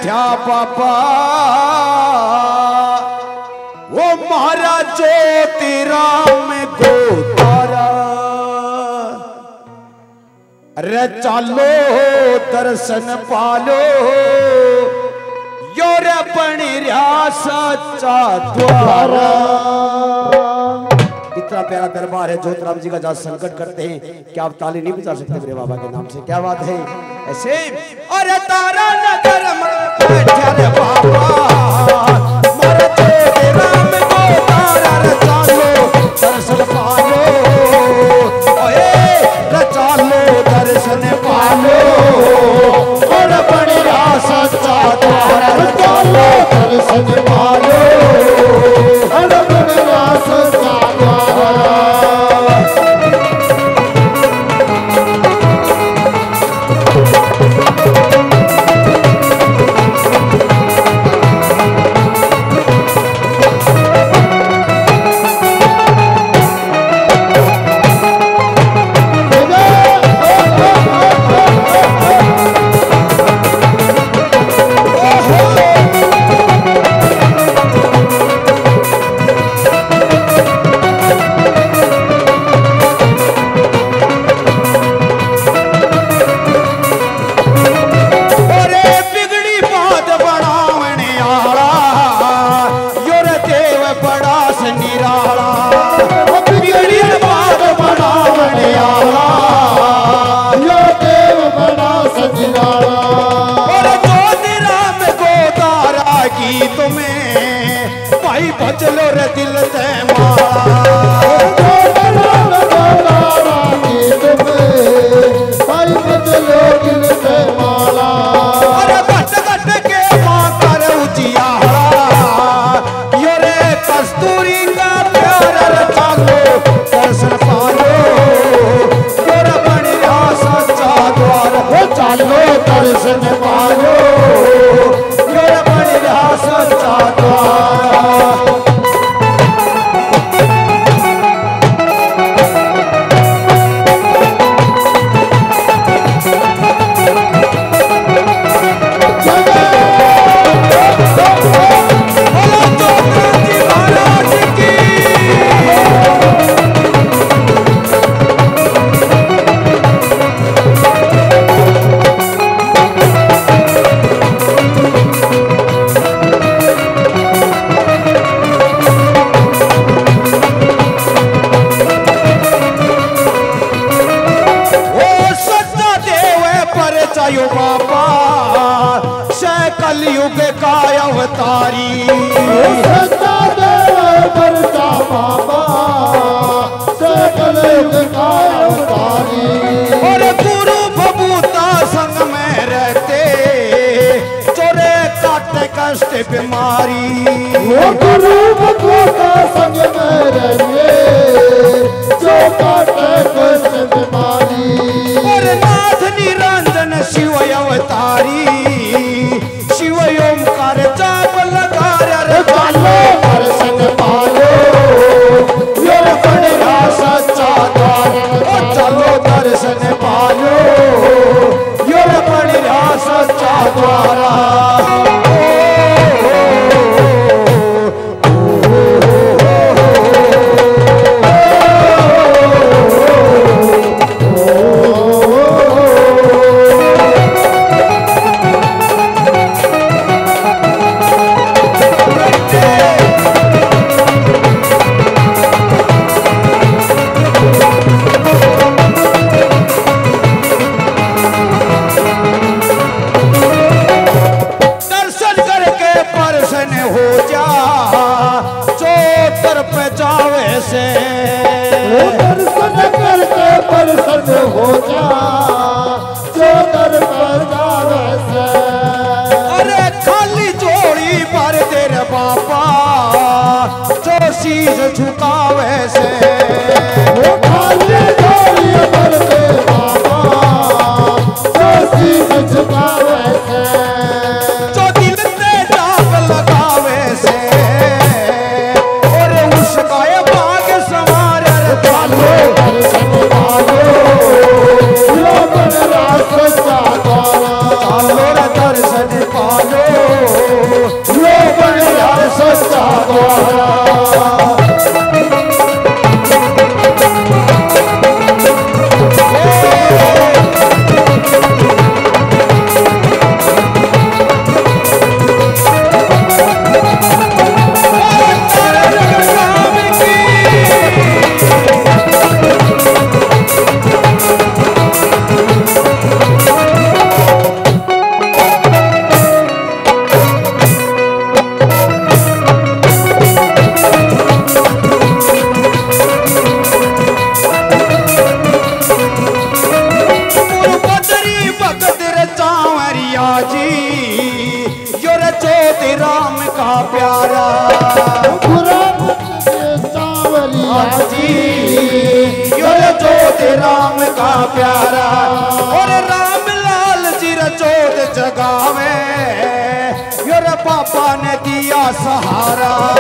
बैठा बाबा वो महाराज ज्योतिराम गोतारा। अरे चालो दर्शन पालो योर बनी रहा सच्चा द्वारा। इतना प्यारा दरबार है ज्योतिराम जी का जहाँ संकट करते हैं क्या आप ताली नहीं बजा सकते मेरे बाबा के नाम से? क्या बात है ऐसे। अरे तारा नगर में बैठे रे बाबा दर्शन पालो दर्शन पालो और बड़ी सच्चा द्वारा। चलो दर्शन पालो और बड़ी सच्चा द्वारा। चलो रे दिल ते माला अरे घट घट के मां कर उजियारा यो रे कस्तूरी का प्यार चालो दर्शन पालो योर बन रहा सच्चा द्वार। हो चालो दर्शन पालो योर बन रहा सच्चा द्वार। कलयुग का अवतारी सच्चा देव बरसा बाबा कलयुग का अवतारी। और गुरु बबूता संग में रहते चोरे काटे कष्ट बीमारी। वो गुरु बबूता संग में रहते जो काटे कष्ट बीमारी। और नाथ निरंजन शिव अवतारी शिव ओंकार जाप लगा रे चालो दर्शन पालो योर बन रहा सच्चा द्वार। चलो दर्शन पालो योर बन रहा सच्चा द्वारा। राम का प्यारा जी, यो जोत राम का प्यारा। और राम लाल जी जोत जगावे, यो पापा ने दिया सहारा।